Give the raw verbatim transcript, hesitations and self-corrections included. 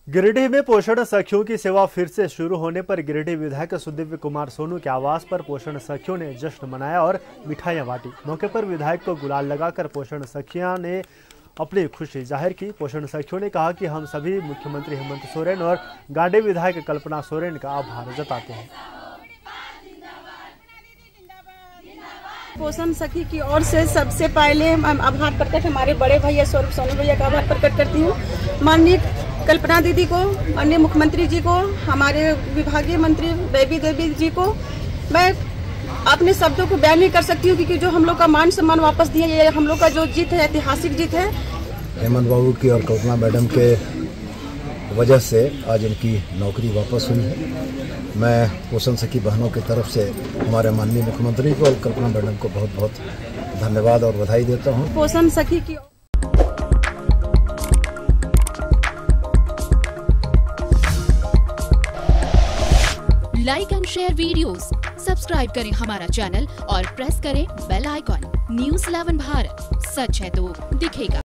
गिरिडीह में पोषण सखियों की सेवा फिर से शुरू होने पर गिरिडीह विधायक सुदिव्य कुमार सोनू के आवास पर पोषण सखियों ने जश्न मनाया और मिठाइयां बांटी। मौके पर विधायक को गुलाल लगाकर पोषण सखियां ने अपनी खुशी जाहिर की। पोषण सखियों ने कहा कि हम सभी मुख्यमंत्री हेमंत सोरेन और गांडे विधायक कल्पना सोरेन का आभार जताते हैं। पोषण सखी की ओर से सबसे पहले आभार प्रकट हमारे बड़े भैया स्वरूप सोनू भैया का आभार प्रकट करती हूँ। माननीय कल्पना दीदी को, माननीय मुख्यमंत्री जी को, हमारे विभागीय मंत्री देवी देवी जी को मैं अपने शब्दों को बयान नहीं कर सकती हूँ, क्योंकि जो हम लोग का मान सम्मान वापस दिया, ये हम लोग का जो जीत है ऐतिहासिक जीत है। हेमंत बाबू की और कल्पना मैडम के वजह से आज इनकी नौकरी वापस हुई है। मैं पोषण सखी बहनों की तरफ से हमारे माननीय मुख्यमंत्री को और कल्पना मैडम को बहुत बहुत धन्यवाद और बधाई देता हूँ। पोषण सखी की like and share videos, subscribe करें हमारा चैनल और प्रेस करें bell icon. News eleven Bharat, सच है तो दिखेगा।